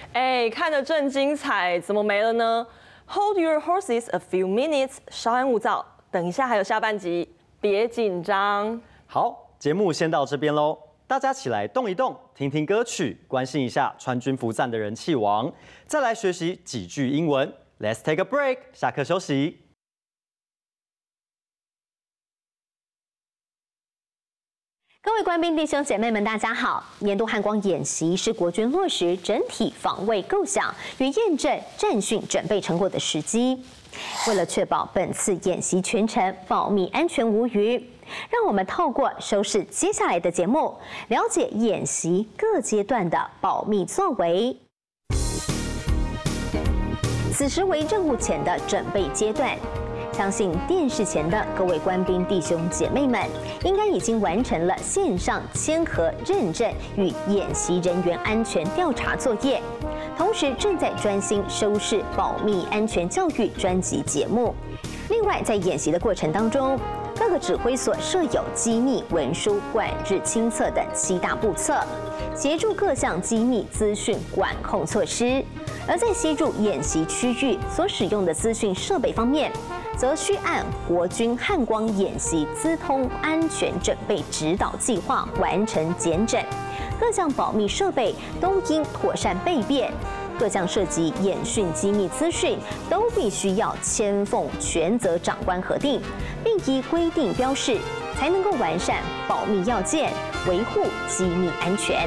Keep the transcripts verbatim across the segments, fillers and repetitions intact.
哎，看得正精彩，怎么没了呢 ？Hold your horses a few minutes， 稍安勿躁，等一下还有下半集，别紧张。 好，节目先到这边喽，大家起来动一动，听听歌曲，关心一下川军服赞的人气王，再来学习几句英文。Let's take a break， 下课休息。 各位官兵弟兄姐妹们，大家好！年度汉光演习是国军落实整体防卫构想与验证战训准备成果的时机。为了确保本次演习全程保密安全无虞，让我们透过收视接下来的节目，了解演习各阶段的保密作为。此时为任务前的准备阶段。相信电视前的各位官兵弟兄姐妹们，应该已经完成了线上签核认证与演习人员安全调查作业，同时正在专心收视保密安全教育专辑节目。另外，在演习的过程当中，各个指挥所设有机密文书管制清册等七大步骤，协助各项机密资讯管控措施。而在吸入演习区域所使用的资讯设备方面，则需按国军汉光演习资通安全准备指导计划完成检诊，各项保密设备都应妥善备变，各项涉及演训机密资讯都必须要签奉权责长官核定，并依规定标示，才能够完善保密要件，维护机密安全。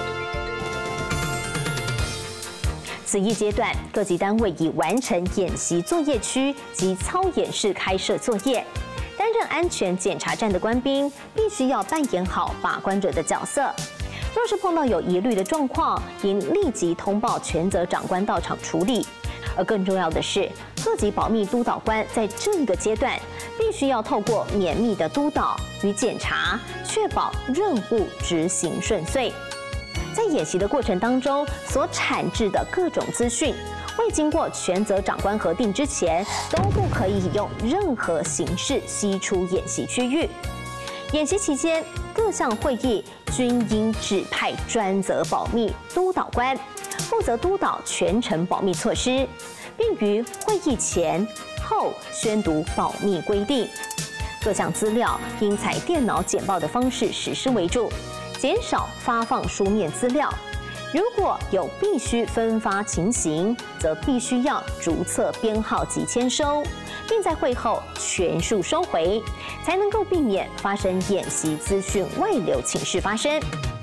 此一阶段，各级单位已完成演习作业区及操演室开设作业。担任安全检查站的官兵，必须要扮演好把关者的角色。若是碰到有疑虑的状况，应立即通报权责长官到场处理。而更重要的是，各级保密督导官在这一个阶段，必须要透过绵密的督导与检查，确保任务执行顺遂。在演习的过程当中，所产制的各种资讯，未经过权责长官核定之前，都不可以用任何形式析出演习区域。演习期间，各项会议均应指派专责保密督导官，负责督导全程保密措施，并于会议前后宣读保密规定。各项资料应采电脑简报的方式实施为主，减少发放书面资料。如果有必须分发情形，则必须要逐册编号及签收，并在会后全数收回，才能够避免发生演习资讯外流情事发生。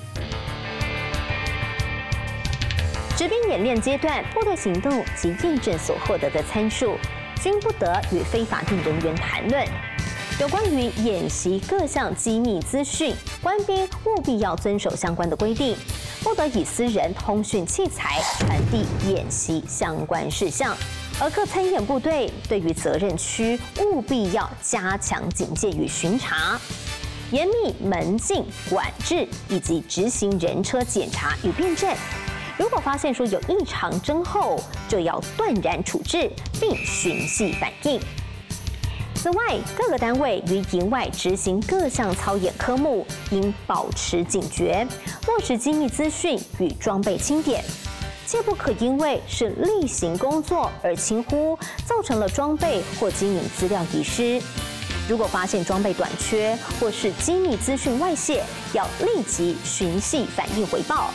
实兵演练阶段，部队行动及验证所获得的参数，均不得与非法定人员谈论。有关于演习各项机密资讯，官兵务必要遵守相关的规定，不得以私人通讯器材传递演习相关事项。而各参演部队对于责任区务必要加强警戒与巡查，严密门禁管制以及执行人车检查与辨证。如果发现说有异常征候，就要断然处置，并循系反应。此外，各个单位于营外执行各项操演科目，应保持警觉，落实机密资讯与装备清点，切不可因为是例行工作而轻忽，造成了装备或机密资料遗失。如果发现装备短缺或是机密资讯外泄，要立即循系反应回报。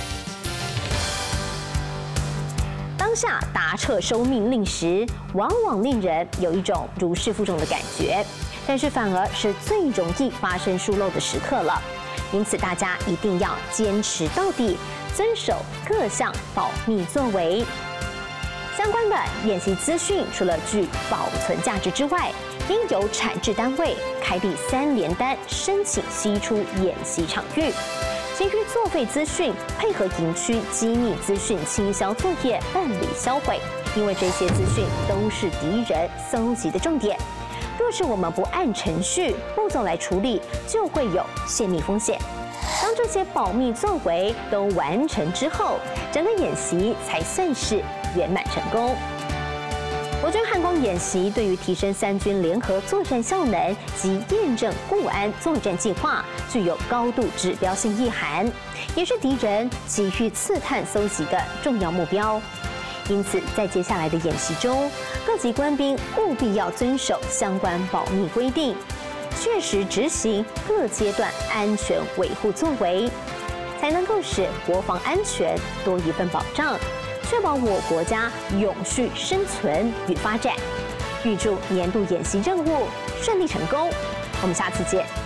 当下答撤收命令时，往往令人有一种如释负重的感觉，但是反而是最容易发生疏漏的时刻了。因此，大家一定要坚持到底，遵守各项保密作为。相关的演习资讯，除了具保存价值之外，应由产制单位开立三联单申请析出演习场域。其余作废资讯，配合营区机密资讯清销作业办理销毁，因为这些资讯都是敌人搜集的重点。若是我们不按程序步骤来处理，就会有泄密风险。当这些保密作为都完成之后，整个演习才算是圆满成功。 我军汉光演习对于提升三军联合作战效能及验证固安作战计划，具有高度指标性意涵，也是敌人急于刺探搜集的重要目标。因此，在接下来的演习中，各级官兵务必要遵守相关保密规定，确实执行各阶段安全维护作为，才能够使国防安全多一份保障，确保我国家永续生存与发展。预祝年度演习任务顺利成功，我们下次见。